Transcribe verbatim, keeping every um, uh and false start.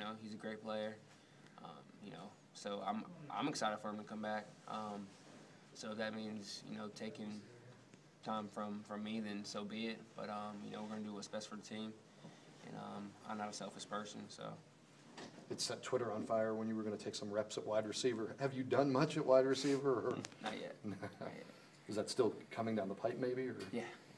know, he's a great player. Um, you know, so I'm I'm excited for him to come back. Um, so if that means, you know, taking time from, from me, then so be it. But, um, you know, we're going to do what's best for the team. And um, I'm not a selfish person, so. It set Twitter on fire when you were going to take some reps at wide receiver. Have you done much at wide receiver? Or? Not yet. Not yet. Is that still coming down the pipe maybe? Or? Yeah.